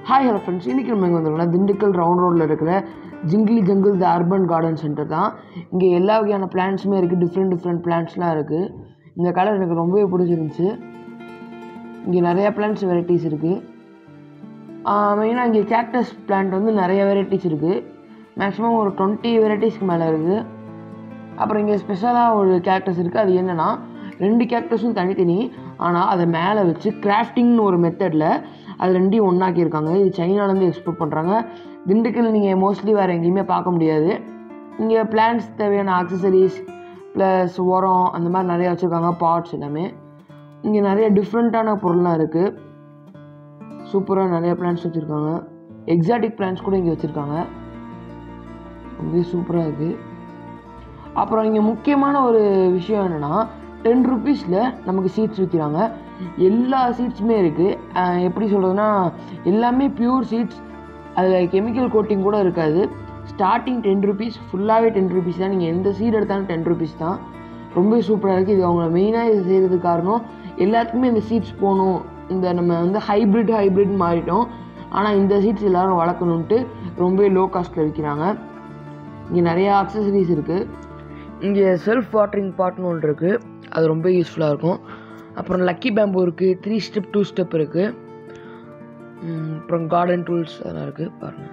Hi hello friends, இன்றைக்கி நம்ம இங்கே வந்துருக்கோம்னா திண்டுக்கல் ரவுண்ட் ரோடில் இருக்கிற ஜிங்கிள் theUrban கார்டன் சென்டர் தான். இங்கே எல்லா வகையான பிளான்ட்ஸுமே இருக்குது, டிஃப்ரெண்ட் பிளான்ட்ஸ்லாம் இருக்குது. இந்த கலர் எனக்கு ரொம்பவே பிடிச்சிருந்துச்சு. இங்கே நிறையா பிளான்ட்ஸ் வெரைட்டிஸ் இருக்குது. மெயினாக இங்கே கேக்டஸ் பிளான்ட் வந்து நிறைய வெரைட்டிஸ் இருக்குது. மேக்ஸிமம் ஒரு 20 வெரைட்டிஸ்க்கு மேலே இருக்குது. அப்புறம் இங்கே ஸ்பெஷலாக ஒரு கேக்டஸ் இருக்குது. அது என்னென்னா 2 கேக்டஸும் தனித்தனி, ஆனால் அதை மேலே வச்சு கிராஃப்டிங்னு ஒரு மெத்தடில் அது ரெண்டையும் ஒன்றாக்கியிருக்காங்க. இது சைனாலேருந்து எக்ஸ்போர்ட் பண்ணுறாங்க. திண்டுக்கல் நீங்கள் மோஸ்ட்லி வேறு எங்கேயுமே பார்க்க முடியாது. இங்கே பிளான்ட்ஸ் தேவையான ஆக்சசரிஸ் ப்ளஸ் உரம் அந்த மாதிரி நிறையா வச்சுருக்காங்க, பாட்ஸ் எல்லாமே. இங்கே நிறைய டிஃப்ரெண்ட்டான பொருள்லாம் இருக்குது. சூப்பராக நிறைய பிளான்ட்ஸ் வச்சுருக்காங்க. எக்ஸாட்டிக் பிளான்ட்ஸ் கூட இங்கே வச்சுருக்காங்க. ரொம்ப சூப்பராக இருக்குது. அப்புறம் இங்கே முக்கியமான ஒரு விஷயம் என்னென்னா 10 ருபீஸில் நமக்கு சீட்ஸ் விற்கிறாங்க. எல்லா சீட்ஸுமே இருக்குது. எப்படி சொல்கிறதுனா எல்லாமே பியூர் சீட்ஸ், அதில் கெமிக்கல் கோட்டிங் கூட இருக்காது. ஸ்டார்டிங் 10 ருபீஸ், ஃபுல்லாகவே 10 ருபீஸ் தான். நீங்கள் எந்த சீட் எடுத்தாலும் 10 ருபீஸ் தான். ரொம்ப சூப்பராக இருக்குது. இது அவங்க மெயினாக இது செய்கிறதுக்கு காரணம் எல்லாத்துக்குமே இந்த சீட்ஸ் போகணும். இந்த நம்ம வந்து ஹைப்ரிட் மாறிட்டோம், ஆனால் இந்த சீட்ஸ் எல்லோரும் வளர்க்கணுன்ட்டு ரொம்ப லோ காஸ்ட்டில் விற்கிறாங்க. இங்கே நிறையா ஆக்சசரிஸ் இருக்குது. இங்கே செல்ஃப் வாட்டரிங் பாட்னு ஒன்று இருக்குது, அது ரொம்ப யூஸ்ஃபுல்லாக இருக்கும். அப்புறம் லக்கி பேம்பு இருக்குது, 3 ஸ்டெப் 2 ஸ்டெப் இருக்குது. அப்புறம் கார்டன் டூல்ஸ் அதெல்லாம் இருக்குது பாருங்கள்.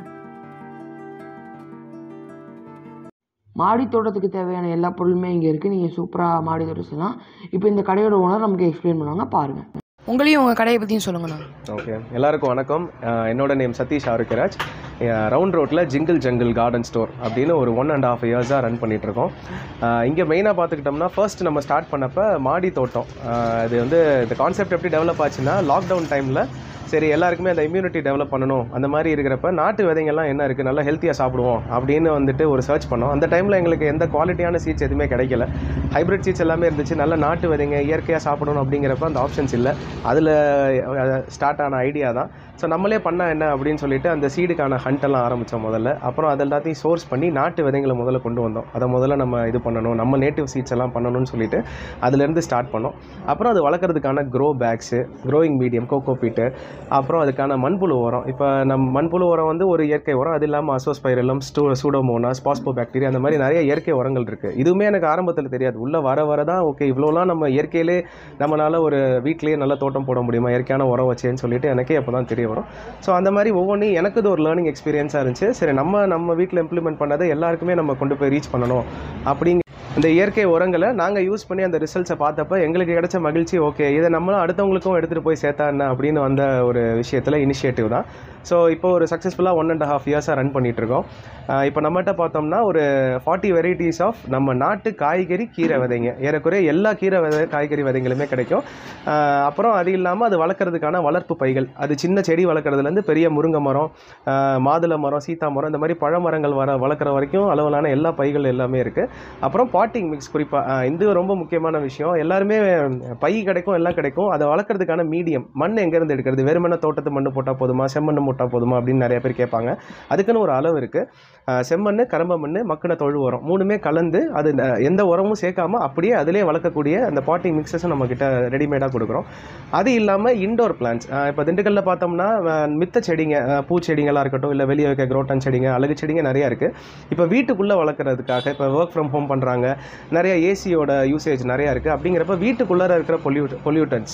மாடி தோட்டத்துக்கு தேவையான எல்லா பொருளுமே இங்கே இருக்குது. நீங்கள் சூப்பராக மாடி தோட்டம் செய்யலாம். இப்போ இந்த கடையோட ஓனர் நமக்கு எக்ஸ்பிளைன் பண்ணுவாங்க, பாருங்கள். உங்களையும் உங்கள் கடையை பற்றியும் சொல்லுங்கண்ணா. ஓகே, எல்லாருக்கும் வணக்கம். என்னோட நேம் சதீஷ் ஆரோக்கியராஜ். ரவுண்ட் ரோட்டில் ஜிங்கிள் கார்டன் ஸ்டோர் அப்படின்னு ஒரு 1.5 இயர்ஸாக ரன் பண்ணிகிட்ருக்கோம். இங்கே மெயினாக பார்த்துக்கிட்டோம்னா ஃபர்ஸ்ட் நம்ம ஸ்டார்ட் பண்ணப்போ மாடி தோட்டம். இது வந்து இந்த கான்செப்ட் எப்படி டெவலப் ஆச்சுன்னா, லாக்டவுன் டைமில் சரி எல்லாருக்குமே அந்த இம்யூனிட்டி டெவலப் பண்ணணும் அந்த மாதிரி இருக்கிறப்ப நாட்டு விதைங்கள்லாம் என்ன இருக்குது, நல்லா ஹெல்த்தியாக சாப்பிடுவோம் அப்படின்னு வந்துட்டு ஒரு சர்ச் பண்ணோம். அந்த டைமில் எங்களுக்கு எந்த குவாலிட்டியான சீட்ஸ் எதுவுமே கிடைக்கல. ஹைப்ரிட் சீட்ஸ் எல்லாமே இருந்துச்சு. நல்ல நாட்டு விதைங்க இயற்கையாக சாப்பிடணும் அப்படிங்கிறப்ப அந்த ஆப்ஷன்ஸ் இல்லை. அதில் ஸ்டார்ட் ஆன ஐடியா தான். ஸோ நம்மளே பண்ணால் என்ன அப்படின்னு சொல்லிட்டு அந்த சீடுக்கான ஹண்டெல்லாம் ஆரம்பித்தோம் முதல்ல. அப்புறம் அது எல்லாத்தையும் சோர்ஸ் பண்ணி நாட்டு விதைங்களை முதல்ல கொண்டு வந்தோம். அதை முதல்ல நம்ம இது பண்ணணும், நம்ம நேட்டிவ் சீட்ஸ் எல்லாம் பண்ணணும்னு சொல்லிட்டு அதுலேருந்து ஸ்டார்ட் பண்ணோம். அப்புறம் அது வளர்க்குறதுக்கான grow bags, growing medium, coco peat, அப்புறம் அதுக்கான மண்புழு உரம். இப்போ நம்ம மண்புழு உரம் வந்து ஒரு இயற்கை உரம். அது இல்லாமல் அசோஸ்பைரலம், சூடோமோனாஸ், பாஸ்போபாக்டீரியா, அந்த மாதிரி நிறைய இயற்கை உரங்கள் இருக்குது. இதுவுமே எனக்கு ஆரம்பத்தில் தெரியாது. உள்ளே வர தான் ஓகே இவ்வளோலாம் நம்ம இயற்கையிலே நம்மளால் ஒரு வீட்டிலேயே நல்ல தோட்டம் போட முடியுமா இயற்கையான உரம் வச்சேன்னு சொல்லிட்டு எனக்கே அப்போ தான் தெரிய வரும். ஸோ அந்த மாதிரி ஒவ்வொன்றும் எனக்கு இது ஒரு லேர்னிங் எக்ஸ்பீரியன்ஸாக இருந்துச்சு. சரி நம்ம வீட்டில் இம்ப்ளிமெண்ட் பண்ணதை எல்லாருக்குமே நம்ம கொண்டு போய் ரீச் பண்ணணும் அப்படிங்க. இந்த இயற்கை உரங்களை நாங்கள் யூஸ் பண்ணி அந்த ரிசல்ட்ஸை பார்த்தப்ப எங்களுக்கு கிடைச்ச மகிழ்ச்சி, ஓகே இதை நம்மளும் அடுத்தவங்களுக்கும் எடுத்துகிட்டு போய் சேர்த்தா என்ன அப்படின்னு வந்த ஒரு விஷயத்தில் இனிஷியேட்டிவ் தான். ஸோ இப்போ ஒரு சக்ஸஸ்ஃபுல்லாக 1.5 இயர்ஸாக ரன் பண்ணிகிட்ருக்கோம். இப்போ நம்மகிட்ட பார்த்தோம்னா ஒரு 40 வெரைட்டிஸ் ஆஃப் நம்ம நாட்டு காய்கறி கீரை விதைங்க, ஏறக்குறைய எல்லா கீரை காய்கறி விதைங்களுமே கிடைக்கும். அப்புறம் அது இல்லாமல் அது வளர்க்குறதுக்கான வளர்ப்பு பைகள், அது சின்ன செடி வளர்க்குறதுலேருந்து பெரிய முருங்கை மரம், மாதுளை மரம், சீத்தா மரம், இந்த மாதிரி பழமரங்கள் வளர்க்குற வரைக்கும் அளவிலான எல்லா பைகள் எல்லாமே இருக்குது. அப்புறம் பாட்டிங் மிக்ஸ், குறிப்பாக இது ரொம்ப முக்கியமான விஷயம். எல்லாருமே பை கிடைக்கும், எல்லாம் கிடைக்கும். அதை வளர்க்குறதுக்கான மீடியம், மண் எங்கேருந்து எடுக்கிறது, வெறுமன தோட்டத்து மண் போட்டால் போதுமா, செம்மண் போட்டால் போதுமா அப்படின்னு நிறைய பேர் கேட்பாங்க. அதுக்குன்னு ஒரு அளவு இருக்குது. செம்மண், கரும்ப மண், மக்கின தொழு உரம் 3மே கலந்து, அது எந்த உரமும் சேர்க்காம அப்படியே அதிலே வளர்க்கக்கூடிய அந்த பாட்டிங் மிக்ஸஸும் நம்மக்கிட்ட ரெடிமேடாக கொடுக்குறோம். அது இல்லாமல் இன்டோர் பிளான்ட்ஸ், இப்போ திண்டுக்கல்லில் பார்த்தோம்னா மித்த செடிங்க, பூச்செடிங்களாக இருக்கட்டும், இல்லை வெளியே வைக்க குரோட்டன் செடிங்க, அழகு செடிங்க நிறையா இருக்குது. இப்போ வீட்டுக்குள்ளே வளர்க்குறதுக்காக இப்போ ஒர்க் ஃப்ரம் ஹோம் பண்ணுறாங்க, நிறைய ஏசியோட யூசேஜ் நிறையா இருக்குது. அப்படிங்கிறப்ப வீட்டுக்குள்ளே இருக்கிற பொல்யூட்டன்ஸ்,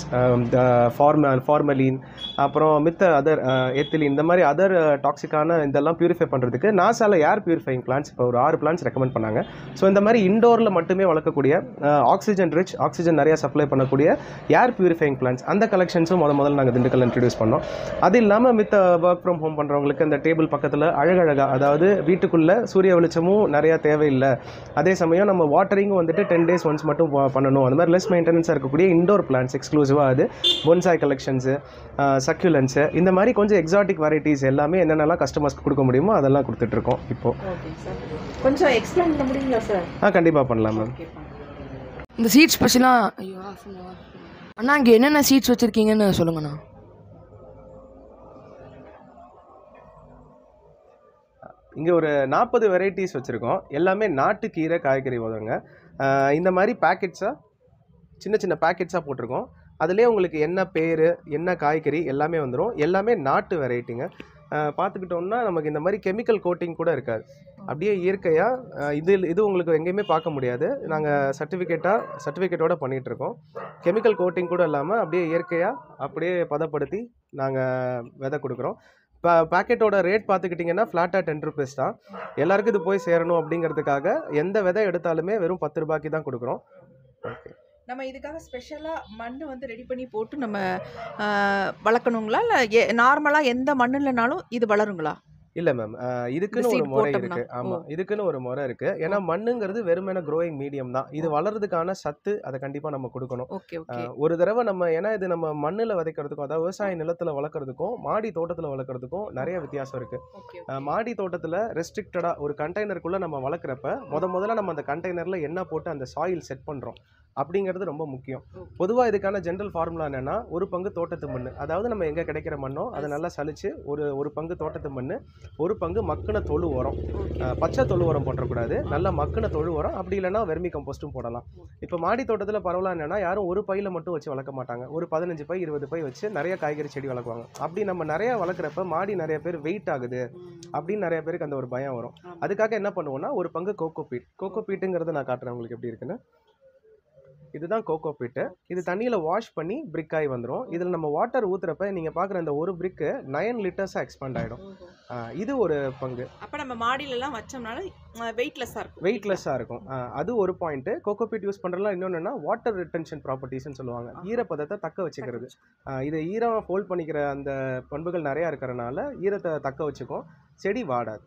ஃபார்மலின், அப்புறம் மித்த அதர் எத்திலின், இந்த மாதிரி அதர் டாக்ஸிக்கான இதெல்லாம் பியூரிஃபை பண்ணுறதுக்கு நாசால ஏர் பியூரிஃபைங் பிளான்ட்ஸ் இப்போ ஒரு 6 பிளான்ட்ஸ் ரெக்கமெண்ட் பண்ணாங்க. ஸோ இந்த மாதிரி இண்டோரில் மட்டுமே வளர்க்கக்கூடிய ஆக்சிஜன் நிறையா சப்ளை பண்ணக்கூடிய ஏர் பியூரிஃபைங் பிளான்ட்ஸ், அந்த கலெக்ஷன்ஸும் முதல்ல நாங்கள் திண்டுக்கல் இன்ட்ரடியூஸ் பண்ணோம். அது இல்லாமல் மித்த ஒர்க் ஃப்ரம் ஹோம் பண்ணுறவங்களுக்கு அந்த டேபிள் பக்கத்தில் அழகழகாக, அதாவது வீட்டுக்குள்ளே சூரிய வெளிச்சமும் நிறையா தேவையில்லை, அதே சமயம் நம்ம வாட்டரிங்கும் வந்துட்டு 10 days ஒன்ஸ் மட்டும் பண்ணணும், அந்த மாதிரி லெஸ் மெயின்டெனன்ஸாக இருக்கக்கூடிய இண்டோர் பிளான்ட்ஸ் எக்ஸ்க்ளூசிவாக, அது பொன்சாய் கலெக்ஷன்ஸு, சக்யூலன்ஸு, இந்த மாதிரி கொஞ்சம் எக்ஸாட்டிக் வெரைட்டிஸ் எல்லாமே என்னென்னலாம் கஸ்டமர்ஸ்க்கு கொடுக்க முடியுமோ அதெல்லாம் கொடுத்துட்ருக்கோம். இப்போது கொஞ்சம் எக்ஸ்பிளைன் பண்ண முடியுங்களா சார்? கண்டிப்பாக பண்ணலாம் மேம். இந்த சீட்ஸ் பற்றிலாம் அண்ணா இங்கே என்னென்ன சீட்ஸ் வச்சுருக்கீங்கன்னு சொல்லுங்கண்ணா. இங்கே ஒரு 40 வெரைட்டிஸ் வச்சுருக்கோம். எல்லாமே நாட்டு கீரை காய்கறி உதவுங்க. இந்த மாதிரி பேக்கெட்ஸாக சின்ன பேக்கெட்ஸாக போட்டிருக்கோம். அதுலேயே உங்களுக்கு என்ன பேர் என்ன காய்கறி எல்லாமே வந்துடும். எல்லாமே நாட்டு வெரைட்டிங்க. பார்த்துக்கிட்டோம்னா நமக்கு இந்த மாதிரி கெமிக்கல் கோட்டிங் கூட இருக்காது. அப்படியே இயற்கையாக இது உங்களுக்கு எங்கேயுமே பார்க்க முடியாது. நாங்கள் சர்டிஃபிகேட்டோட பண்ணிகிட்ருக்கோம். கெமிக்கல் கோட்டிங் கூட இல்லாமல் அப்படியே இயற்கையாக அப்படியே பதப்படுத்தி நாங்கள் விதை கொடுக்குறோம். இப்போ பேக்கெட்டோட ரேட் பார்த்துக்கிட்டிங்கன்னா ஃப்ளாட்டாக 10 rupees தான். எல்லாருக்கும் இது போய் சேரணும் அப்படிங்கிறதுக்காக எந்த விதை எடுத்தாலுமே வெறும் 10 ரூபாய்க்கு தான் கொடுக்குறோம். ஓகே. நம்ம இதுக்காக ஸ்பெஷலாக மண் வந்து ரெடி பண்ணி போட்டு நம்ம வளர்க்கணுங்களா, இல்லை நார்மலாக எந்த மண்ணுலனாலும் இது வளருங்களா? இல்லை மேம், இதுக்குன்னு ஒரு முறை இருக்குது. ஆமாம், இதுக்குன்னு ஒரு முறை இருக்குது. ஏன்னா மண்ணுங்கிறது வெறுமனே க்ரோயிங் மீடியம் தான். இது வளர்றதுக்கான சத்து அதை கண்டிப்பாக நம்ம கொடுக்கணும். ஒரு தடவை நம்ம, ஏன்னா இது நம்ம மண்ணில் விதைக்கிறதுக்கும், அதாவது விவசாய நிலத்தில் வளர்க்குறதுக்கும் மாடி தோட்டத்தில் வளர்க்குறதுக்கும் நிறைய வித்தியாசம் இருக்குது. மாடி தோட்டத்தில் ரெஸ்ட்ரிக்டடாக ஒரு கண்டெய்னருக்குள்ளே நம்ம வளர்க்குறப்ப முதல்ல நம்ம அந்த கண்டெய்னரில் என்ன போட்டு அந்த சாயில் செட் பண்ணுறோம் அப்படிங்கிறது ரொம்ப முக்கியம். பொதுவாக இதுக்கான ஜென்ரல் ஃபார்முலா என்னென்னா, ஒரு பங்கு தோட்டத்து மண், அதாவது நம்ம எங்கே கிடைக்கிற மண்ணோ அதை நல்லா சலிச்சு ஒரு பங்கு தோட்டத்து மண், ஒரு பங்கு மக்கின தொழு உரம். பச்சை தொழு உரம் போட்டக்கூடாது, நல்லா மக்கின தொழு உரம். அப்படி இல்லைன்னா வெர்மி கம்போஸ்ட்டும் போடலாம். இப்போ மாடி தோட்டத்தில் பரவலாக என்னென்னா, யாரும் ஒரு பையில் மட்டும் வச்சு வளர்க்க மாட்டாங்க. ஒரு 15 பை 20 பை வச்சு நிறைய காய்கறி செடி வளர்க்குவாங்க. அப்படி நம்ம நிறைய வளர்க்குறப்ப மாடி நிறைய பேர் வெயிட் ஆகுது அப்படின்னு நிறைய பேருக்கு அந்த ஒரு பயம் வரும். அதுக்காக என்ன பண்ணுவோம்னா, ஒரு பங்கு கோகோபீட்டுங்கிறத நான் காட்டுறேன் உங்களுக்கு எப்படி இருக்குன்னு. இதுதான் கோகோபீட்டு. இது தண்ணியில் வாஷ் பண்ணி பிரிக்காய் வந்துடும். இதில் நம்ம வாட்டர் ஊற்றுறப்ப நீங்கள் பார்க்குற இந்த ஒரு பிரிக்கு 9 லிட்டர்ஸாக எக்ஸ்பேண்ட் ஆகிடும். இது ஒரு பங்கு. அப்போ நம்ம மாடியிலலாம் வச்சோம்னால வெயிட்லெஸ்ஸாக இருக்கும். அது ஒரு பாயிண்ட்டு. கோகோபீட் யூஸ் பண்ணுறதுலாம் இன்னொன்றுனா வாட்டர் ரிட்டென்ஷன் ப்ராப்பர்ட்டிஸ்ன்னு சொல்லுவாங்க. ஈரப்பதத்தை தக்க வச்சுக்கிறது. இது ஈரம் ஹோல்ட் பண்ணிக்கிற அந்த பண்புகள் நிறையா இருக்கிறனால ஈரத்தை தக்க வச்சுக்கும், செடி வாடாது.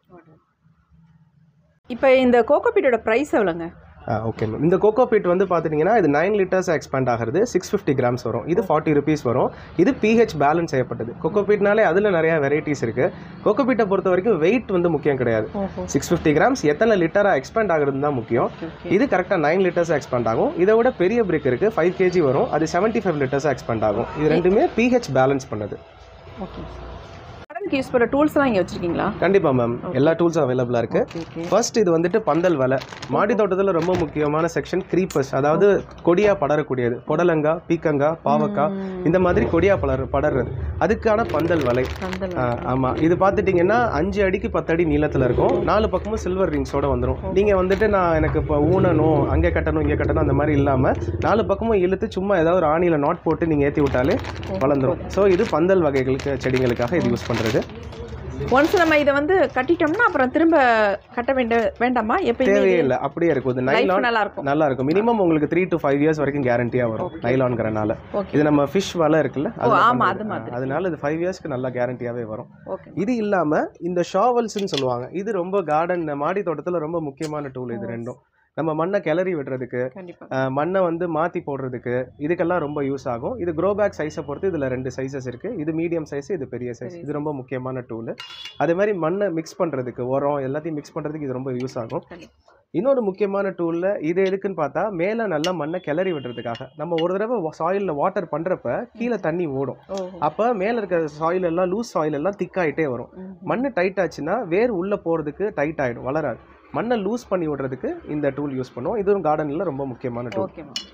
இப்போ இந்த கோகோபீட்டோட ப்ரைஸ் எவ்வளோங்க? ஓகே மேம், இந்த கோகோபீட் வந்து பார்த்துட்டிங்கன்னா இது 9 லிட்டர்ஸ் எக்ஸ்பேண்ட் ஆகிறது. 650 grams வரும். இது 40 rupees வரும். இது pH பேலன்ஸ் செய்யப்பட்டது. கோகோபீட்னாலே அதில் நிறையா வெரைட்டிஸ் இருக்குது. கோகோபீட்டை பொறுத்த வரைக்கும் வெயிட் வந்து முக்கியம் கிடையாது. 650 grams எத்தனை லிட்டராக எக்ஸ்பேண்ட் ஆகிறது தான் முக்கியம். இது கரெக்டாக 9 லிட்டர்ஸ் எக்ஸ்பேண்ட் ஆகும். இதை விட பெரிய பிரிக் இருக்குது, 5 kg வரும். அது 75 லிட்டர்ஸ் எக்ஸ்பேண்ட் ஆகும். இது ரெண்டுமே pH பேலன்ஸ் பண்ணுது. ஓகே. யூஸ் பண்ணுற டூல்ஸ்லாம் இங்கே வச்சுருக்கீங்களா? கண்டிப்பாக மேம், எல்லா டூல்ஸும் அவைலபிளாக இருக்குது. ஃபர்ஸ்ட் இது வந்துட்டு பந்தல் வலை. மாடி தோட்டத்தில் ரொம்ப முக்கியமான செக்ஷன் க்ரீப்பர்ஸ், அதாவது கொடியாக படரக்கூடியது. புடலங்காய், பீக்கங்காய், பாவக்காய், இந்த மாதிரி கொடியாக படர்றது, அதுக்கான பந்தல் வலை. ஆமாம், இது பார்த்துட்டிங்கன்னா 5 அடிக்கு 10 அடி நீளத்தில் இருக்கும். 4 பக்கமும் சில்வர் ரிங்ஸோடு வந்துடும். நீங்கள் வந்துட்டு எனக்கு இப்போ ஊனணும், அங்கே கட்டணும், இங்கே கட்டணும் அந்த மாதிரி இல்லாமல் 4 பக்கமும் இழுத்து சும்மா ஏதாவது ஒரு ஆணியில் நாட் போட்டு நீங்கள் ஏற்றி விட்டாலே வளர்ந்துடும். ஸோ இது பந்தல் வகைகளுக்கு செடிகளுக்காக இது யூஸ் பண்ணுறது. ஒன்ஸ் நம்ம இதை வந்து கட்டிட்டோம்னா அப்புறம் திரும்ப கட்ட வேண்டாமா? தேவையே இல்லை, அப்படியே இருக்கும். இது நைலான் நல்லா இருக்கும். மினிமம் உங்களுக்கு 3 to 5 years வரைக்கும் கேரண்டியாக வரும் நைலான்ங்கிறனால. இது நம்ம ஃபிஷ் வலை இருக்குல்ல, அதனால இது 5 yearsக்கு நல்லா கேரண்டியாகவே வரும். இது இல்லாமல் இந்த ஷாவல்ஸ்ன்னு சொல்லுவாங்க. இது ரொம்ப கார்டன் மாடி தோட்டத்தில் ரொம்ப முக்கியமான டூல். இது ரெண்டும் நம்ம மண்ணை கிளறி விடுறதுக்கு, மண்ணை வந்து மாற்றி போடுறதுக்கு, இதுக்கெல்லாம் ரொம்ப யூஸ் ஆகும். இது க்ரோ பேக் சைஸை பொறுத்து இதில் 2 சைஸஸ் இருக்குது. இது மீடியம் சைஸ், இது பெரிய சைஸ். இது ரொம்ப முக்கியமான டூலு. அதே மாதிரி மண்ணை மிக்ஸ் பண்ணுறதுக்கு, உரம் எல்லாத்தையும் மிக்ஸ் பண்ணுறதுக்கு இது ரொம்ப யூஸ் ஆகும். இன்னொரு முக்கியமான டூலில் இது எதுக்குன்னு பார்த்தா, மேலே நல்லா மண்ணை கிளறி விடுறதுக்காக. நம்ம ஒரு தடவை சாயிலில் வாட்டர் பண்ணுறப்ப கீழே தண்ணி ஓடும். அப்போ மேலே இருக்கிற சாயில் எல்லாம், லூஸ் சாயில் எல்லாம் திக்காயிட்டே வரும். மண் டைட் ஆச்சுன்னா வேர் உள்ளே போகிறதுக்கு டைட் ஆகிடும், வளராது. மண்ணை லூஸ் பண்ணி விடுறதுக்கு இந்த டூல் யூஸ் பண்ணுவோம். இதுவும் கார்டனில் ரொம்ப முக்கியமான டூல்.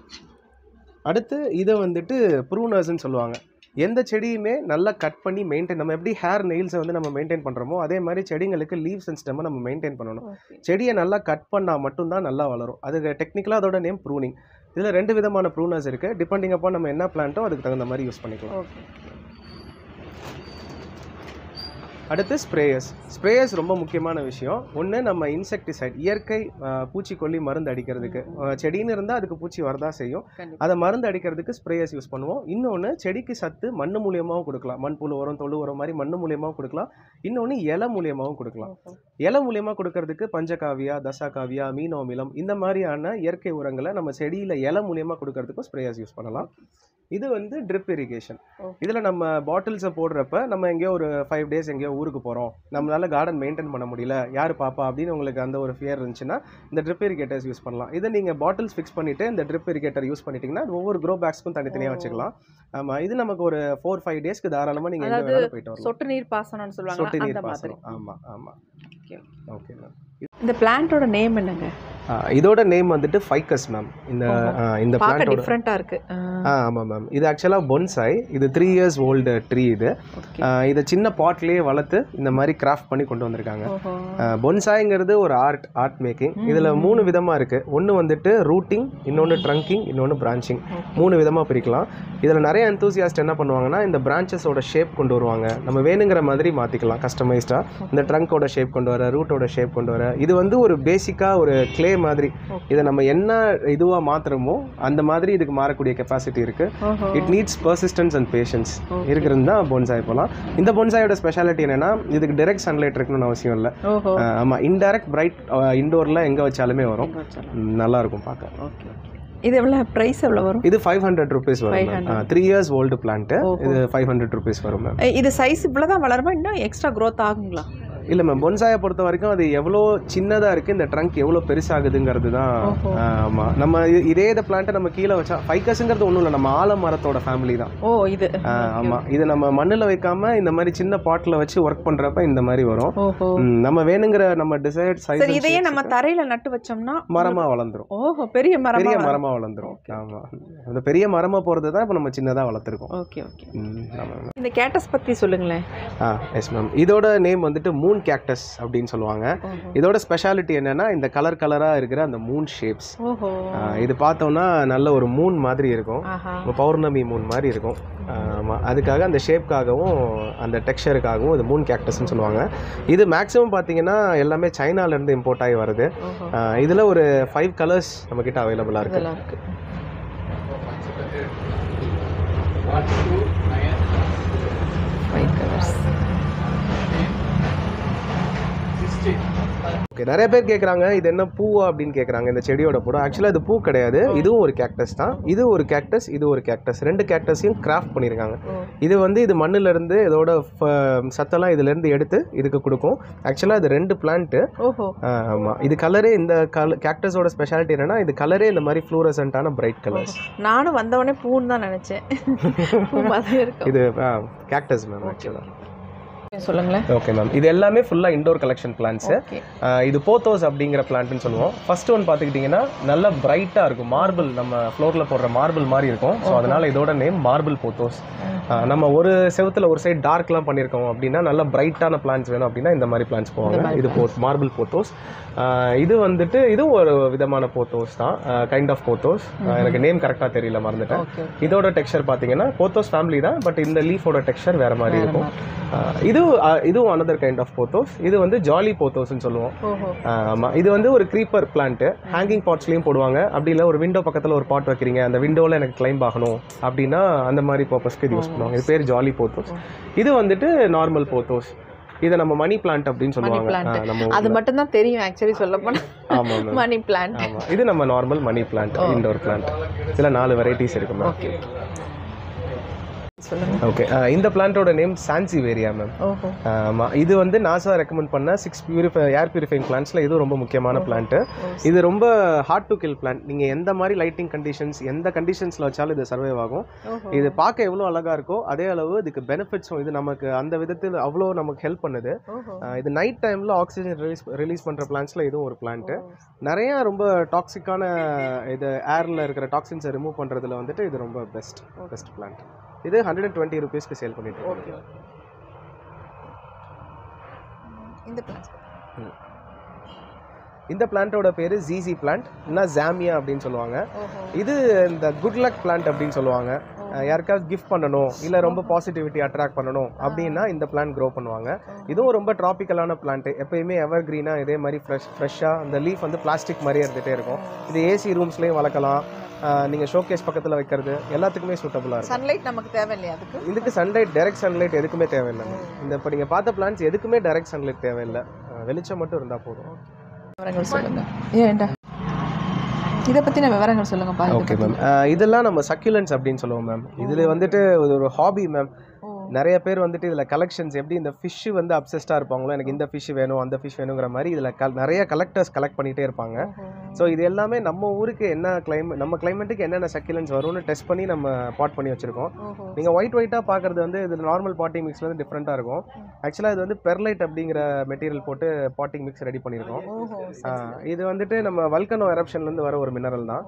அடுத்து இதை வந்துட்டு ப்ரூனர்ஸ்ன்னு சொல்லுவாங்க. எந்த செடியுமே நல்லா கட் பண்ணி மெயின்டைன், நம்ம எப்படி ஹேர் நெயில்ஸை வந்து நம்ம மெயின்டைன் பண்ணுறோமோ அதே மாதிரி செடிங்களுக்கு லீவ்ஸ் அண்ட் ஸ்டெம்மை நம்ம மெயின்டைன் பண்ணணும். செடியை நல்லா கட் பண்ணால் மட்டும்தான் நல்லா வளரும். அது டெக்னிக்கலாக அதோட நேம் ப்ரூனிங். இதில் 2 விதமான ப்ரூனர்ஸ் இருக்குது. டிபெண்டிங் அப்போ நம்ம என்ன பிளான்ட்டோ அதுக்கு தகுந்த மாதிரி யூஸ் பண்ணிக்கலாம். அடுத்து ஸ்ப்ரேயர்ஸ் ரொம்ப முக்கியமான விஷயம். ஒன்று நம்ம இன்செக்டிசைட், இயற்கை பூச்சிக்கொல்லி மருந்து அடிக்கிறதுக்கு. செடின்னு இருந்தால் அதுக்கு பூச்சி வரதான் செய்யும். அதை மருந்து அடிக்கிறதுக்கு ஸ்ப்ரேயர்ஸ் யூஸ் பண்ணுவோம். இன்னொன்று செடிக்கு சத்து மண் மூலியமாகவும் கொடுக்கலாம். மண்புழு உரம், தொழு உரம் மாதிரி மண் மூலியமாகவும் கொடுக்கலாம். இன்னொன்று இலை மூலியமாகவும் கொடுக்கலாம். இலை மூலியமாக கொடுக்கறதுக்கு பஞ்சகாவியா, தசாகாவியா, மீனோமிலம் இந்த மாதிரியான இயற்கை உரங்களை நம்ம செடியில் இலை மூலியமாக கொடுக்கறதுக்கும் ஸ்ப்ரேயர்ஸ் யூஸ் பண்ணலாம். இது வந்து ட்ரிப் இரிகேஷன். இதில் நம்ம பாட்டில்ஸை போடுறப்ப நம்ம எங்கேயோ ஒரு 5 days எங்கேயோ ஊருக்கு போகிறோம், நம்மளால கார்டன் மெயின்டைன் பண்ண முடியல, யார் பாப்பா அப்படின்னு உங்களுக்கு அந்த ஒரு ஃபியர் இருந்துச்சுன்னா இந்த ட்ரிப் இரிகேட்டர்ஸ் யூஸ் பண்ணலாம். இதை நீங்கள் பாட்டில்ஸ் ஃபிக்ஸ் பண்ணிவிட்டு இந்த ட்ரிப் இரிகேட்டர் யூஸ் பண்ணிட்டீங்கன்னா ஒவ்வொரு க்ரோ பேக்ஸ்க்கும் தனித்தனியாக வச்சுக்கலாம். ஆமாம், இது நமக்கு ஒரு 4-5 daysக்கு தாராளமாக நீங்கள் எங்கே வேணாலும் போயிட்டு வரலாம். சொட்டு நீர் பாசனம்னு சொல்லுவாங்க. சொட்டு நீர் பாசனம். ஆமாம். Okay ma'am. இந்த பிளான்ட்டோட நேம் என்னங்க? இதோட நேம் வந்துட்டு ஃபைக்கஸ் மேம். இந்த பார்க்க டிஃபரெண்டா இருக்கு. ஆமாம் மேம். இது ஆக்சுவலாக பொன்சாய். இது 3 years ஓல்டு ட்ரீ. இதை சின்ன பாட்லேயே வளர்த்து இந்த மாதிரி கிராஃப்ட் பண்ணி கொண்டு வந்திருக்காங்க. பொன்சாய்ங்கிறது ஒரு ஆர்ட் மேக்கிங். இதில் 3 விதமாக இருக்குது. ஒன்று வந்துட்டு ரூட்டிங், இன்னொன்று ட்ரங்கிங், இன்னொன்று பிரான்ச்சிங். 3 விதமாக பிரிக்கலாம். இதில் நிறைய எந்தூசியாஸ்ட் என்ன பண்ணுவாங்கன்னா இந்த பிரான்ச்சஸோட ஷேப் கொண்டு வருவாங்க. நம்ம வேணுங்கிற மாதிரி மாற்றிக்கலாம் கஸ்டமைஸ்டாக. இந்த ட்ரங்கோட ஷேப் கொண்டு வர, ரூட்டோட ஷேப் கொண்டு வர. இது வந்து ஒரு பேசிக்காக ஒரு கிளே மாதிரி. இதை நம்ம என்ன இதுவாக மாற்றுறோமோ அந்த மாதிரி இதுக்கு மாறக்கூடிய கெப்பாசிட்டி இருக்குது. It needs persistence and patience இருக்கிறது தான் பொன்சாய் போகலாம். இந்த பொன்சாயோட ஸ்பெஷாலிட்டி என்னென்னா இதுக்கு டைரக்ட் சன்லைட் இருக்கணும்னு அவசியம் இல்லை. ஆமாம், இன்டைரக்ட் பிரைட் இண்டோரில் எங்கே வச்சாலுமே வரும். நல்லாயிருக்கும் பார்க்க. இது எவ்வளோ ப்ரைஸ் எவ்வளோ வரும்? இது 500 rupees வரும். 3 years ஓல்டு பிளான்ட்டு. இது 500 rupees வரும் மேம். இது சைஸ் இவ்வளோ தான் வளருமா, இன்னும் எக்ஸ்ட்ரா க்ரோத் ஆகுங்களா? இல்லை மேம், பொன்சாயை பொறுத்த வரைக்கும் அது எவ்வளோ சின்னதாக இருக்குது, இந்த ட்ரங்க் எவ்வளோ பெருசாகுதுங்கிறது தான். ஆமாம், நம்ம இதே பிளான்ட்டை நம்ம கீழே வச்சா ஃபைக்கஸுங்கிறது ஒன்றும் இல்லை, நம்ம ஆலமரத்தோட ஃபேமிலி தான். இது ஆமாம், இது நம்ம மண்ணில் வைக்காம இந்த மாதிரி சின்ன பாட்டில் வச்சு ஒர்க் பண்ணுறப்ப இந்த மாதிரி வரும். நம்ம வேணுங்கிற நம்ம டிசைட் சைஸ். இதையே நம்ம தரையில் நட்டு வச்சோம்னா மரமாக வளர்ந்துரும். பெரிய மரமாக வளர்ந்துரும். ஆமாம், அந்த பெரிய மரமாக போகிறது தான் இப்போ நம்ம சின்னதாக வளர்த்துருக்கோம். இந்த கேக்டஸ் பற்றி சொல்லுங்களேன். Yes ma'am. இதோட நேம் வந்துட்டு மூன் கேக்டஸ் அப்படின்னு சொல்லுவாங்க. இதோட ஸ்பெஷாலிட்டி என்னன்னா இந்த கலராக இருக்கிற அந்த மூன் ஷேப்ஸ். இது பார்த்தோம்னா நல்ல ஒரு மூன் மாதிரி இருக்கும், பௌர்ணமி மூன் மாதிரி இருக்கும். அதுக்காக அந்த ஷேப்காகவும் அந்த டெக்ஸ்சருக்காகவும் இது மூன் கேக்டஸ்ன்னு சொல்லுவாங்க. இது மேக்ஸிமம் பார்த்தீங்கன்னா எல்லாமே சைனாலேருந்து இம்போர்ட் ஆகி வருது. இதில் ஒரு 5 colors நம்மக்கிட்ட அவைலபிளாக இருக்குது. ஓகே, நிறைய பேர் கேட்குறாங்க இது என்ன பூவா அப்படின்னு கேட்குறாங்க. இந்த செடியோட பூ ஆக்சுவலாக இது பூ கிடையாது. இதுவும் ஒரு கேக்டஸ் தான். இது ஒரு கேக்டஸ், இது ஒரு கேக்டஸ். 2 கேக்டஸையும் கிராஃப்ட் பண்ணியிருக்காங்க. இது மண்ணிலேருந்து இதோட சத்தெல்லாம் இதுலேருந்து எடுத்து இதுக்கு கொடுக்கும். ஆக்சுவலாக இது 2 பிளான்ட்டு. ஆமாம், இது கலரே இந்த கேக்டஸோட ஸ்பெஷாலிட்டி என்னன்னா இது கலரே இந்த மாதிரி ஃப்ளூரசன்ட்டான பிரைட் கலர்ஸ். நானும் வந்தவொடனே பூன்னு தான் நினச்சேன். இது கேக்டஸ் மேம் ஆக்சுவலாக. சொல்லுங்களேன். ஓகே மேம், இது எல்லாமே ஃபுல்லாக இண்டோர் கலெக்ஷன் பிளான்ட்ஸு. இது போத்தோஸ் அப்படிங்கிற பிளான்ட்னு சொல்லுவோம். ஃபர்ஸ்ட் ஒன் பார்த்துக்கிட்டிங்கன்னா நல்லா பிரைட்டாக இருக்கும். மார்பிள், நம்ம ஃப்ளோரில் போடுற மார்பிள் மாதிரி இருக்கும். ஸோ அதனால் இதோட நேம் மார்பிள் போத்தோஸ். நம்ம ஒரு செவத்தில் ஒரு சைடு டார்க்லாம் பண்ணியிருக்கோம் அப்படின்னா நல்லா பிரைட்டான பிளான்ட்ஸ் வேணும் அப்படின்னா இந்த மாதிரி பிளான்ட்ஸ் போவாங்க. இது மார்பிள் போத்தோஸ். இது வந்துட்டு இதுவும் ஒரு விதமான போத்தோஸ் தான், கைண்ட் ஆஃப் போத்தோஸ். எனக்கு நேம் கரெக்டாக தெரியல, மறந்துட்டேன். இதோட டெக்ஸ்சர் பார்த்தீங்கன்னா போத்தோஸ் ஃபேமிலி தான், பட் இந்த லீஃபோட டெக்ஸ்சர் வேறு மாதிரி இருக்கும். இதுவும் another கைண்ட் ஆஃப் போத்தோஸ். இது வந்து ஜாலி போத்தோஸ்ன்னு சொல்லுவோம். ஆமாம், இது வந்து ஒரு க்ரீப்பர் பிளான்ட்டு. ஹேங்கிங் பாட்ஸ்லையும் போடுவாங்க. அப்படி இல்லை ஒரு விண்டோ பக்கத்தில் ஒரு பாட் வைக்கிறீங்க, அந்த விண்டோவில் எனக்கு கிளைம்ப் ஆகணும் அப்படின்னா அந்த மாதிரி பர்பஸ்க்கு இது யூஸ் பண்ணுவாங்க. இது பேர் ஜாலி போத்தோஸ். இது வந்துட்டு நார்மல் போத்தோஸ். இதை நம்ம மணி பிளான்ட் அப்படின்னு சொல்லுவாங்க. அது மட்டும் தான் தெரியும் ஆக்சுவலி சொல்ல போனால். ஆமாம், மணி பிளான்ட். ஆமாம், இது நம்ம normal money plant, indoor plant. இதில் 4 வெரைட்டிஸ் இருக்கு மேம். ஓகே, இந்த பிளான்ட்டோட நேம் சான்சிவேரியா மேம். ஆமாம், இது வந்து நாசா ரெக்கமெண்ட் பண்ண 6 ஏர் பியூரிஃபைங் பிளான்ட்ஸில் இது ரொம்ப முக்கியமான பிளான்ட்டு. இது ரொம்ப ஹார்ட் டு கில் பிளான்ட். நீங்கள் எந்த மாதிரி லைட்டிங் கண்டிஷன்ஸ், எந்த கண்டிஷன்ஸில் வச்சாலும் இது சர்வைவ் ஆகும். இது பார்க்க எவ்வளோ அழகாக இருக்கோ அதே அளவு இதுக்கு பெனிஃபிட்ஸும் இது நமக்கு அந்த விதத்தில் அவ்வளோ நமக்கு ஹெல்ப் பண்ணுது. இது நைட் டைமில் ஆக்சிஜன் ரிலீஸ் பண்ணுற பிளான்ட்ஸில் இதுவும் ஒரு பிளான்ட்டு. நிறையா ரொம்ப டாக்ஸிக்கான இது ஏரில் இருக்கிற டாக்ஸின்ஸை ரிமூவ் பண்ணுறதுல வந்துட்டு இது ரொம்ப பெஸ்ட் பிளான்ட். இது 120 rupeesக்கு சேல் பண்ணிட்டு இருக்கோம். இந்த பிளான்ட்டோட பேர் ஜிசி பிளான்ட், இல்லைனா ஜாமியா அப்படின்னு சொல்லுவாங்க. இது இந்த குட் லக் பிளான்ட் அப்படின்னு சொல்லுவாங்க. யாருக்காவது கிஃப்ட் பண்ணணும் இல்லை ரொம்ப பாசிட்டிவிட்டி அட்ராக்ட் பண்ணணும் அப்படின்னா இந்த பிளான்ட் க்ரோ பண்ணுவாங்க. இதுவும் ரொம்ப ட்ராபிக்கலான பிளான்ட். எப்பயுமே எவர் க்ரீனாக இதே மாதிரி ஃப்ரெஷ்ஷாக அந்த லீஃப் வந்து பிளாஸ்டிக் மாதிரியே இருந்துகிட்டே இருக்கும். இது ஏசி ரூம்ஸ்லேயும் வளர்க்கலாம். நீங்கள் ஷோகேஸ் பக்கத்தில் வைக்கிறது எல்லாத்துக்குமே சூட்டபுளாக இருக்கும். சன்லைட் நமக்கு தேவையில்லையா? இதுக்கு சன்லைட், டைரக்ட் சன்லைட் எதுக்குமே தேவையில்லை. இந்த இப்போ நீங்கள் பார்த்த பிளான்ட்ஸ் எதுக்குமே டைரக்ட் சன்லைட் தேவையில்லை, வெளிச்சம் மட்டும் இருந்தால் போதும். விவரங்கள் சொல்லுங்கள். ஏன்டா இதை பற்றின விவரங்கள் சொல்லுங்கள். ஓகே மேம், இதெல்லாம் நம்ம சக்யூலன்ஸ் அப்படின்னு சொல்லுவோம் மேம். இதில் வந்துட்டு ஒரு ஹாபி மேம். நிறைய பேர் வந்துட்டு இதில் கலெக்ஷன்ஸ் எப்படி இந்த ஃபிஷ்ஷு வந்து அப்சஸ்டாக இருப்பாங்களோ எனக்கு இந்த ஃபிஷ் வேணும் அந்த ஃபிஷ் வேணுங்கிற மாதிரி இதில் நிறைய கலெக்டர்ஸ் கலெக்ட் பண்ணிகிட்டே இருப்பாங்க. ஸோ இது எல்லாமே நம்ம ஊருக்கு என்ன நம்ம கிளைமேட்டுக்கு என்னென்ன சக்கிலன்ஸ் வரும்னு டெஸ்ட் பண்ணி நம்ம பாட் பண்ணி வச்சுருக்கோம். நீங்கள் ஒயிட்டாக பார்க்குறது வந்து இது நார்மல் பாட்டிங் மிக்ஸில் வந்து டிஃப்ரெண்ட்டாக இருக்கும். ஆக்சுவலாக இது வந்து பெர்லைட் அப்படிங்கிற மெட்டீரியல் போட்டு பாட்டிங் மிக்ஸ் ரெடி பண்ணியிருக்கோம். இது வந்துட்டு நம்ம வல்கனோ எரப்ஷன்லேருந்து வர ஒரு மினரல் தான்.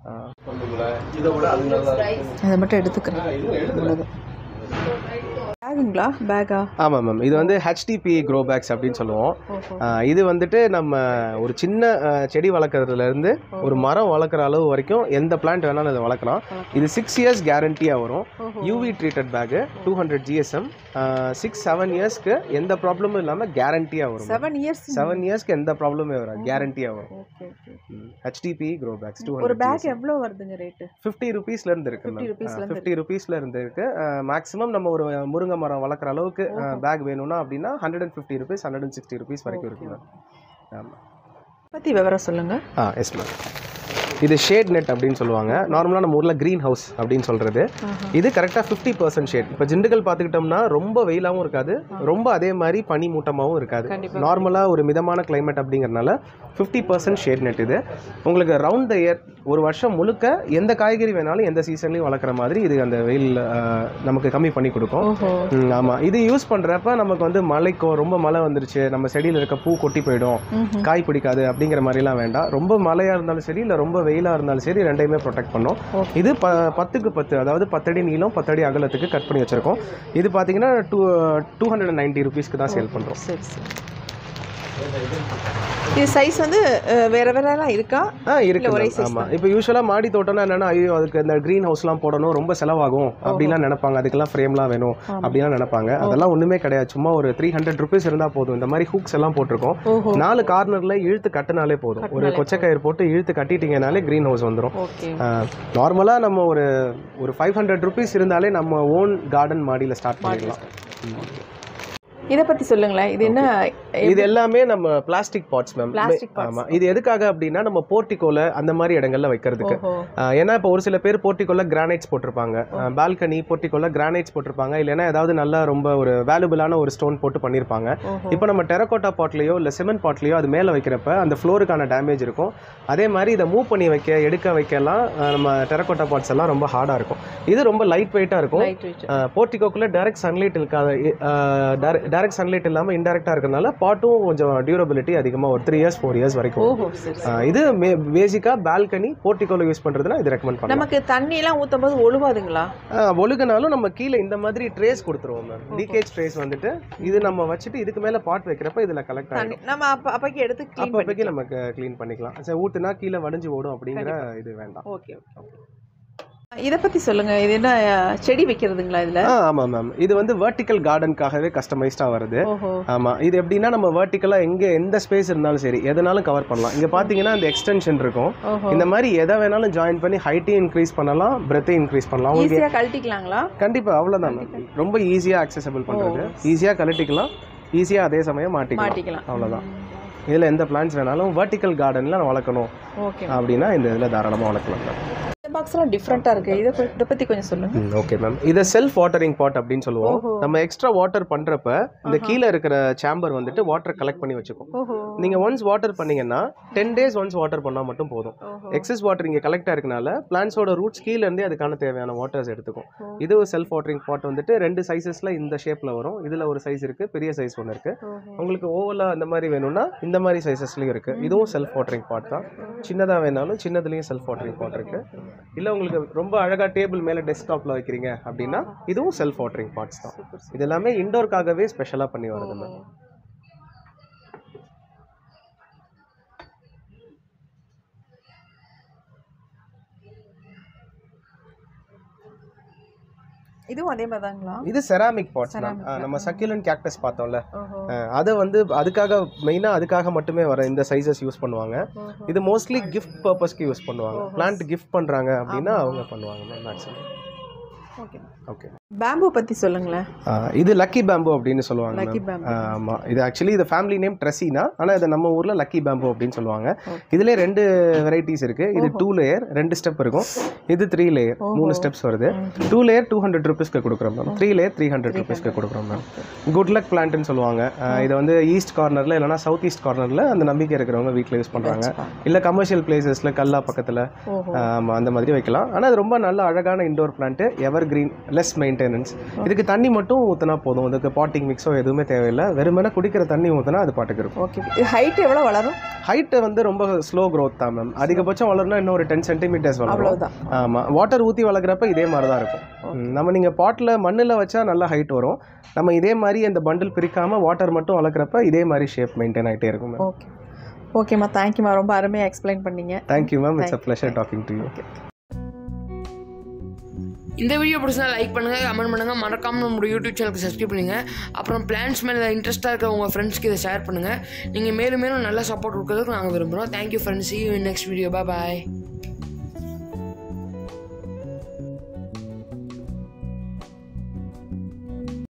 அதை மட்டும் எடுத்துக்கிறேன். பேகுங்களா? பேகா? ஆமாம் மேம். இது வந்து HDP க்ரோ பேக்ஸ் அப்படின்னு சொல்லுவோம். இது வந்துட்டு நம்ம ஒரு சின்ன செடி வளர்க்குறதுலேருந்து ஒரு மரம் வளர்க்குற அளவு வரைக்கும் எந்த பிளான்ட் வேணாலும் அதை வளர்க்கலாம். இது 6 years கேரண்டியாக வரும். UV ட்ரீட்டட் பேக்கு 200 GSM 6-7 இயர்ஸ்க்கு எந்த ப்ராப்ளமும் இல்லாமல் கேரண்டியாக வரும். 7 இயர்ஸ்க்கு எந்த ப்ராப்ளமே வராது, கேரண்டியாக வரும். HDP grow bags 200. ஒரு பேக் எவ்வளோ வருதுங்க ரேட்டு? 50 rupeesலேருந்து இருக்குது மேம். 50 rupeesலேருந்து இருக்குது. மேக்ஸிமம் நம்ம ஒரு முருங்கை மரம் வளர்க்குற அளவுக்கு பேக் வேணும்னா அப்படின்னா 150 rupees 160 rupees வரைக்கும் இருக்குங்க. ஆமாம். பற்றி விவரம் சொல்லுங்கள். Yes ma'am. இது ஷேட் நெட் அப்படின்னு சொல்லுவாங்க. நார்மலாக நம்ம ஊரில் க்ரீன் ஹவுஸ் அப்படின்னு சொல்கிறது. இது கரெக்டாக 50% ஷேட். இப்போ ஜிண்டுகள் பார்த்துக்கிட்டோம்னா ரொம்ப வெயிலாகவும் இருக்காது, ரொம்ப அதே மாதிரி பனி மூட்டமாகவும் இருக்காது. நார்மலாக ஒரு மிதமான கிளைமேட் அப்படிங்கிறனால 50% ஷேட் நெட். இது உங்களுக்கு ரவுண்ட் த இயர் ஒரு வருஷம் முழுக்க எந்த காய்கறி வேணாலும் எந்த சீசன்லையும் வளர்க்குற மாதிரி இது அந்த வெயில் நமக்கு கம்மி பண்ணி கொடுக்கும். ஆமாம். இது யூஸ் பண்ணுறப்ப நமக்கு வந்து மழைக்கோ ரொம்ப மழை வந்துருச்சு, நம்ம செடியில் இருக்க பூ கொட்டி போயிடும், காய் பிடிக்காது அப்படிங்கிற மாதிரிலாம் வேண்டாம். ரொம்ப மழையாக இருந்தாலும் சரி இல்லை ரொம்ப வெயிலாக இருந்தாலும் சரி ரெண்டையுமே ப்ரொடெக்ட் பண்ணும். இது 10க்கு 10, அதாவது 10 அடி நீளம் 10 அடி அகலத்துக்கு கட் பண்ணி வச்சுருக்கோம். இது பார்த்தீங்கன்னா 290 rupeesக்கு தான் சேல் பண்ணுறோம். சரி சரி. இது சைஸ் வந்து வேற வேறலாம் இருக்கா? இருக்கு. ஆமாம். இப்போ யூஸ்வலாக மாடி தோட்டம்னா என்னென்னா, ஐயோ அதுக்கு இந்த க்ரீன் ஹவுஸ்லாம் போடணும், ரொம்ப செலவாகும் அப்படிலாம் நினைப்பாங்க, அதுக்கெல்லாம் ஃப்ரேம்லாம் வேணும் அப்படிலாம் நினைப்பாங்க. அதெல்லாம் ஒன்றுமே கிடையாது. சும்மா ஒரு 300 rupees இருந்தால் போதும். இந்த மாதிரி ஹூக்ஸ் எல்லாம் போட்டிருக்கோம். 4 கார்னரில் இழுத்து கட்டினாலே போதும். ஒரு கொச்சக்கயிறு போட்டு இழுத்து கட்டிட்டீங்கனாலே க்ரீன் ஹவுஸ் வந்துடும். நார்மலாக நம்ம ஒரு 500 rupees இருந்தாலே நம்ம ஓன் கார்டன் மாடியில் ஸ்டார்ட் பண்ணிடலாம். இதை பற்றி சொல்லுங்களேன். இது என்ன? இது எல்லாமே நம்ம பிளாஸ்டிக் பாட்ஸ் மேம். ஆமாம். இது எதுக்காக அப்படின்னா நம்ம போர்ட்டிகோல அந்த மாதிரி இடங்கள்ல வைக்கிறதுக்கு. ஏன்னா இப்போ ஒரு சில பேர் போர்ட்டிகோல கிரானைட்ஸ் போட்டிருப்பாங்க, பால்கனி போர்ட்டிகோல கிரானைட்ஸ் போட்டிருப்பாங்க, இல்லைன்னா ஏதாவது நல்லா ரொம்ப ஒரு வேல்யூபிளான ஒரு ஸ்டோன் போட்டு பண்ணியிருப்பாங்க. இப்போ நம்ம டெரகோட்டா பாட்லேயோ இல்லை சிமெண்ட் பாட்லேயோ அது மேலே வைக்கிறப்ப அந்த ஃப்ளோருக்கான டேமேஜ் இருக்கும். அதே மாதிரி இதை மூவ் பண்ணி எடுக்க வைக்கலாம். நம்ம டெரகோட்டா பாட்ஸ் எல்லாம் ரொம்ப ஹார்டாக இருக்கும். இது ரொம்ப லைட் வெயிட்டாக இருக்கும். போர்ட்டிகோக்குள்ள டைரக்ட் சன்லைட் இருக்காது. டைரக்ட் சன்லைட் இல்லாமல் இன்டெரக்டாக இருக்கிறதுனால பாட்டும் கொஞ்சம் டியூரபிலிட்டி அதிகமாக ஒரு 3 years 4 years வரைக்கும். இது பேசிக்காக பால்கனி போர்ட்டிகோல யூஸ் பண்ணுறதுனா இது ரெக்கமெண்ட் பண்ணுறோம். நமக்கு தண்ணியெல்லாம் ஊற்றும் போது ஒழுகாதுங்களா? ஒழுகுனாலும் நம்ம கீழே இந்த மாதிரி ட்ரேஸ் கொடுத்துருவோம் மேம். லீக்கேஜ் ட்ரேஸ் வந்துட்டு இது நம்ம வச்சுட்டு இதுக்கு மேலே பாட் வைக்கிறப்ப இதில் கலெக்ட் ஆகும். நம்ம அப்போக்கி எடுத்து அப்போக்கி நமக்கு க்ளீன் பண்ணிக்கலாம். சரி, ஊற்றுனா கீழே வடிஞ்சு ஓடும் அப்படிங்கிற இது வேண்டாம். ஓகே. இதை பற்றி சொல்லுங்கள். இது என்ன செடி வைக்கிறதுங்களா இதில்? ஆமாம் மேம். இது வந்து வெர்டிக்கல் கார்டனுக்காகவே கஸ்டமைஸ்டாக வருது. ஆமாம். இது எப்படின்னா நம்ம வெர்டிக்கலாக எந்த ஸ்பேஸ் இருந்தாலும் சரி எதனாலும் கவர் பண்ணலாம். இங்கே பார்த்தீங்கன்னா இந்த எக்ஸ்டென்ஷன் இருக்கும். இந்த மாதிரி எதை வேணாலும் ஜாயின் பண்ணி ஹைட்டையும் இன்க்ரீஸ் பண்ணலாம், பிரெத்தையும் இன்க்ரீஸ் பண்ணலாம். ஈஸியாக கழட்டிக்கலாங்களா? கண்டிப்பாக. அவ்வளோதான் மேம். ரொம்ப ஈஸியாக அக்சசபிள் பண்ணுறது. ஈஸியாக கழட்டிக்கலாம், ஈஸியாக அதே சமயம் மாட்டிக்கலாம். அவ்வளோதான். இதில் எந்த பிளான்ஸ் வேணாலும் வெர்டிக்கல் கார்டனில் வளர்க்கணும் அப்படின்னா இந்த இதில் தாராளமாக வளர்க்கலாம். பாக்ஸ்லாம் டிஃப்ரெண்ட்டாக இருக்குது. இதை பற்றி கொஞ்சம் சொல்லுங்கள். Okay ma'am. இதை செல்ஃப் வாட்டரிங் பாட் அப்படின்னு சொல்லுவோம். நம்ம எக்ஸ்ட்ரா வாட்டர் பண்ணுறப்ப இந்த கீழே இருக்கிற சேம்பர் வந்துட்டு வாட்டர் கலெக்ட் பண்ணி வச்சுக்கும். நீங்கள் ஒன்ஸ் வாட்டர் பண்ணீங்கன்னா 10 days ஒன்ஸ் வாட்டர் பண்ணால் மட்டும் போதும். எக்ஸஸ் வாட்டர் இங்கே கலெக்ட் ஆயிருக்கனால பிளான்ஸோட ரூட்ஸ் கீழேருந்தே அதுக்கான தேவையான வாட்டர்ஸ் எடுத்துக்கும். இது ஒரு செல்ஃப் வாட்டரிங் பாட் வந்துட்டு 2 சைஸஸில் இந்த ஷேப்பில் வரும். இதில் ஒரு சைஸ் இருக்குது, பெரிய சைஸ் ஒன்று இருக்குது. உங்களுக்கு ஓவலாக அந்த மாதிரி வேணும்னா இந்த மாதிரி சைஸஸ்லையும் இருக்குது. இதுவும் செல்ஃப் வாட்டரிங் பாட் தான். சின்னதாக வேணாலும் சின்னதுலேயும் செல்ஃப் வாட்டரிங் பாட் இருக்குது. இல்லை உங்களுக்கு ரொம்ப அழகாக டேபிள் மேலே டெஸ்க்டாப்பில் வைக்கிறீங்க அப்படின்னா இதுவும் செல்ஃப் வாட்டரிங் பாட்ஸ் தான். இது எல்லாமே இண்டோருக்காகவே ஸ்பெஷலாக பண்ணி வருது. இதுவும் அதே மாதிரி தாங்களா? இது செராமிக் பாட்ஸ் தான். நம்ம சக்யூலன்ட் கேக்டஸ் பார்த்தோம்ல, அதை வந்து அதுக்காக மட்டுமே வர இந்த சைஸஸ் யூஸ் பண்ணுவாங்க. இது மோஸ்ட்லி கிஃப்ட் பர்பஸ்க்கு யூஸ் பண்ணுவாங்க. பிளான்ட் கிஃப்ட் பண்ணுறாங்க அப்படின்னா அவங்க பண்ணுவாங்க மேக்ஸிமம். ஓகே. பேம்பு பற்றி சொல்லுங்களேன். இது லக்கி பேம்பு அப்படின்னு சொல்லுவாங்க. Lucky bamboo. ஆமாம், இது ஆக்சுவலி இது ஃபேமிலி நேம் ட்ரெஸினா, ஆனால் இது நம்ம ஊரில் லக்கி பேம்பு அப்படின்னு சொல்லுவாங்க. இதிலே 2 வெரைட்டிஸ் இருக்குது. இது 2 லேயர் 2 ஸ்டெப் இருக்கும். இது 3 லேயர் 3 ஸ்டெப்ஸ் வருது. 2 லேயர் 200 ருபீஸ்க்கு கொடுக்குறோம் மேம். 3 லேயர் 300 ருபீஸ்க்கு கொடுக்குறோம் மேம். குட் லக் பிளான்ட்னு சொல்லுவாங்க. இதை வந்து ஈஸ்ட் கார்னரில் இல்லைனா சவுத் ஈஸ்ட் கார்னரில் அந்த நம்பிக்கை இருக்கிறவங்க வீட்டில் யூஸ் பண்ணுறாங்க. இல்லை கமர்ஷியல் பிளேசஸில் கல்லா பக்கத்தில் அந்த மாதிரி வைக்கலாம். ஆனால் அது ரொம்ப நல்ல அழகான indoor plant, evergreen, less maintenance. இதுக்கு தண்ணி மட்டும் ஊற்றினா போதும். அதுக்கு பாட்டிங் மிக்ஸோ எதுவுமே தேவையில்லை. வெறுமனே குடிக்கிற தண்ணி ஊற்றினா அது பாட்டுக்கு இருக்கும். ஓகே. ஹைட் எவ்வளோ வளரும்? ஹைட்டு வந்து ரொம்ப ஸ்லோ க்ரோத் தான் மேம். அதிகபட்சம் வளரணும்னா இன்னும் ஒரு 10 சென்டிமீட்டர்ஸ் வளரும். ஆமாம், வாட்டர் ஊற்றி வளர்க்குறப்ப இதே மாதிரி தான் இருக்கும். நம்ம நீங்கள் பாட்டில் மண்ணில் வச்சா நல்லா ஹைட் வரும். நம்ம இதே மாதிரி அந்த பண்டில் பிரிக்காமல் வாட்டர் மட்டும் வளர்க்குறப்ப இதே மாதிரி ஷேப் மெயின்டைன் ஆகிட்டே இருக்கும் மேம். ஓகே ஓகேம்மா, தேங்க்யூம்மா, ரொம்ப அருமையாக எக்ஸ்பிளைன் பண்ணீங்க. Thank you ma'am, it's a pleasure talking to you. இந்த வீடியோ பிடிச்சா லைக் பண்ணுங்கள், கமெண்ட் பண்ணுங்கள், மறக்காமல் நம்மளோட யூடியூப் சேனலுக்கு சப்ஸ்கிரைப் பண்ணுங்கள். அப்புறம் பிளான்ஸ் மேலே இன்ட்ரெஸ்ட்டாக இருக்க உங்கள் ஃப்ரெண்ட்ஸ்க்கு இதை ஷேர் பண்ணுங்கள். நீங்கள் மேலும் மேலும் நல்ல சப்போர்ட் கொடுக்கறதுக்கு நாங்கள் விரும்புகிறோம். Thank you friends, see you in next video. Bye bye.